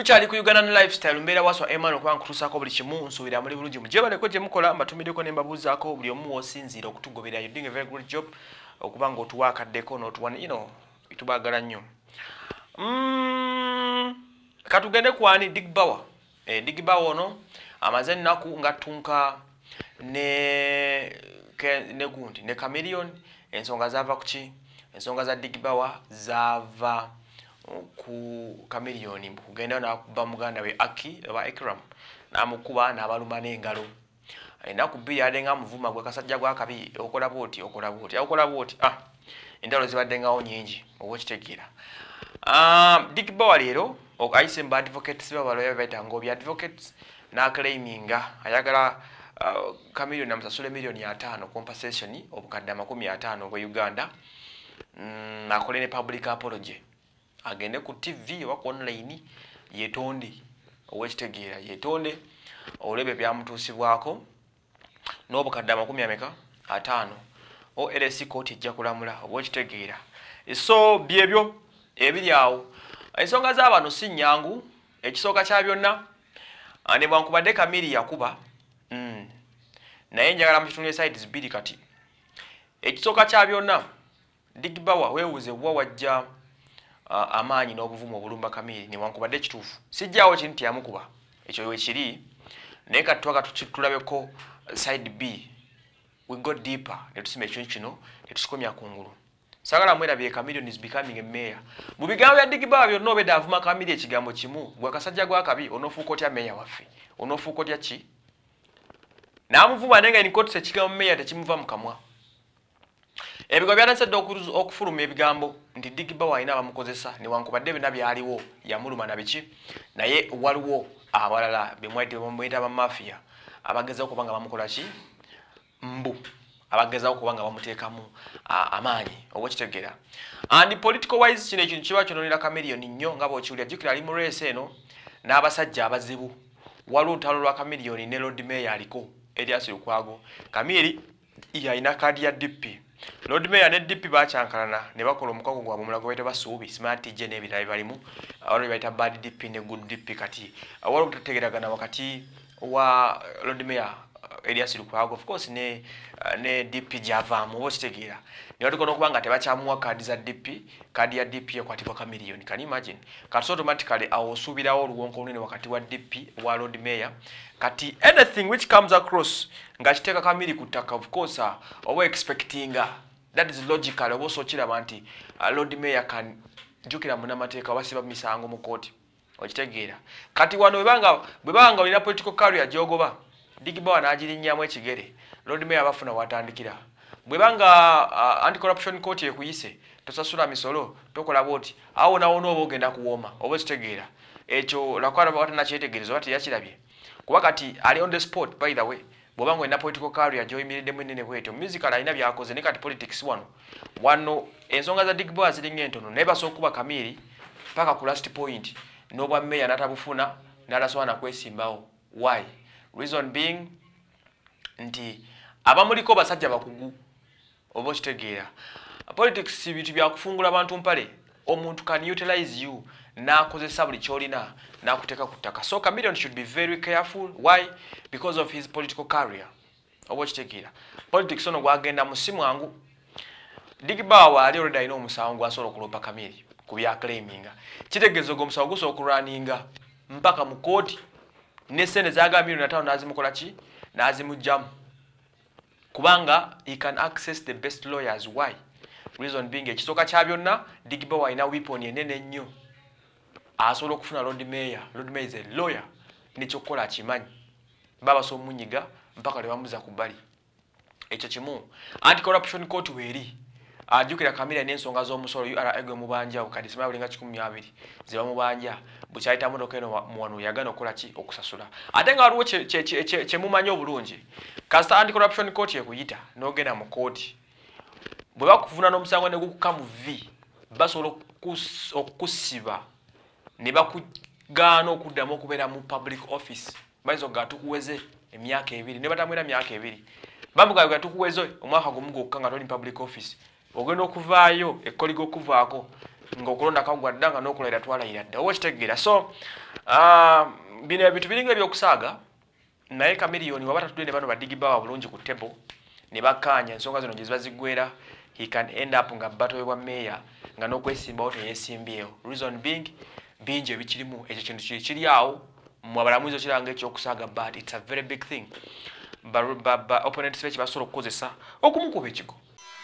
Tukyali ku Uganda lifestyle mbeera waswa Emmanuel kwa nkutusako buli kimu nsuubira muri bulungi mujebaleko gye mukola mbatumiddeko ne mbabuuzaako buli omu osinziira okutugobera. You doing a very good job okuba ng'otuwaakaddeko n'otuwana itubaagala nnyo. Katugende kwani Digbawa. Digbawa ono amaze ennaku ngatunka ne gundi ne Chameleon. Ensonga zaava ku ki? Ensonga za Digbawa zaava ku Chameleon kugenda nakuba muganda we Aki oba Ikram namukuba n'abaluma n'engalo. Ennaku bbiri yadde nga muvuma gwe kasajja gwa kabi okola bwoti endalo zibadde ngawo nyingi obwekitegeera. Digbawa leero ayise mba advocates babaloya baita ngo bi advocates claiminga ayagala Chameleon namusasule milioni 5 compensation obukadde 50 kwa Uganda. Akole ne public apology agende ku TV oba ku online yetonde owekitegeera yetonde olebe byamutuusibwako n'obukadde 50 o LC court ejja kulamula owekitegeera. So byebyo ebiri awo ensonga z'abano si nnyangu. Ekisooka kya byonna ne bwankubadde Chameleon yakuba naye njagala mu kitundu sides bbiri kati. Ekisooka kya byonna Digbawa weewuze bwa wajja amaanyi n'obuvumu obulumba Chameleon ne wankubadde kituufu sijjaawo kintu yamukuba ekyo wekiri naye katwaga tulabeko side B we go deeper ne tusima ekyo kino ne tusikomya kungulu. Sagala mwerabye Chameleon is becoming a mayor. Mu bigambo bya Digbawa byonna obedda avuma Chameleon ekigambo kimu gwe kasajja gwa kabi onofuuka otya mayor waffe onofuuka otya ki n'amuvuma nenga nikotse ekigambo mayor tekimuva mu kamwa. Ebigambo byanasedde okufuluma ebigambo nti Digbawa alina abamukozesa ne wankubadde bina byaliwo yamuluma na biki naye waliwo abalala bemwayita ba mafia abagezaho okuba nga bamukola ki mbu abagezaho okuba nga bamuteekamu amaanyi obwekitegeera. And political wise kino ekintu kiba kyononera Chameleon nnyo nga bw'okiwulira jjukira ali mu race eno n'abasajja abazibu waliwo olutalo lwa Chameleon ne Lord Mayor aliko Elias Lukwago. Chameleon yalina kaadi ya DP. Lord Mayor ne DP bacyankalana ne bakola omukago gwabwe omulago bayita basuubi smart je n'ebirala balimu awali bayita bad DP ne good DP kati awali okutegeragana wakati wa Lord Mayor Elias Lukwago of course ne DP javaamu obwekitegeera ne batukona okuba nga tebakyamuwa kaadi za DP kaadi ya DP yakwatibwa Chameleon. Can you imagine kati automatically awosuubirawo oluwonko olunene wakati wa DP wa Lord Mayor kati anything which comes across nga kiteeka Chameleon ku ttaka of course oba expecting that is logical oba osookiraba nti Lord Mayor kan jukira munamateeka basiba misango mu kooti okitegeera. Kati wano bwe banga olina political career gyogoba Digbawa n'agirinnyamu ekigere Lord Mayor abafuna watandikira bwe banga anti-corruption court ekuyise tosasula misolo tokola bwoti awo nawo n'oba ogenda kuwooma oba ekitegeera ekyo lakwara batanakyetegerezo bati yakirabye kuba kati ali on the spot. By the way bw'oba ng'olina political career gy'oyimiriddemu ennene bwetyo musical alina byakoze ne kati politics wano ensonga za Digbawa ziringa entono naye basobola okuba Chameleon paka ku last point n'obwa Mayor n'atabufuna n'atasobola nakwesimbawo. Why? Reason being nti abamuliko basajja bakugu oba okitegeera. Politics bintu bya kufungula abantu mpale omuntu can utilize you n'akozesa buli kyolina n'akuteeka ku ttaka. So Chameleon should be very careful. Why? Because of his political career oba okitegeera. Politics ono gwagenda mu simwangu Digbawa ali already alina omusango gwasobola okuloopa Chameleon ku bya claiminga kitegeeza ogwo omusango gusobola okulwaninga mpaka mu kooti ne sente zaga milioni 5 nazimukola ki nazimujjamu kubanga he can access the best lawyers. Why? Reason being ekisooka kya byonna Digbawa alina weapon enene nnyo asobola okufuna Lord Mayor. Lord Mayor is a lawyer nekyokukola akimanyi baba so munyiga mpaka lwe bamuza ku bbali ekyo kimu. Anti-corruption court weeri ajukira Chameleon n'ensonga z'omusolo URA egwe mubanja okadi sima bulinga 12 ziba mubanja bukyayita motoka eno muwano yagana okukola ki okusasula ate nga waliwo kye mumanyi obulungi kasita anti-corruption court ekuyita n'ogenda mu kooti bwe bakufuna n'omusango ne gukuka mu V basobola okusiba ne bakugaana okuddamu okubeera mu public office bayinza okugaa tukuweze emyaka 2 ne batamwera myaka 2 bamugaa tukuweze omwaka gumu gwokka nga toli public office ogenda okuvaayo ekkoliga okuvaako ng'okulonda kagwadda nga n'okulayira twalayira dda oba okitegeera. So Bino ebintu biringa ebyokusaaga naye Chameleone waba tatudde ne bano badigibbawa bulungi ku table ne bakkaanya ensonga zino gye ziba ziggwera, he can end up nga battle bwa meya nga n'okwesimbawo teyeesimbyewo. Reason being bingi ebikirimu ekyo kintu kiri awo mu abalamuzi okiranga ekyokusaaga, but it's a very big thing. Opponents be kye basobola okukozesa okumukuba ekigo.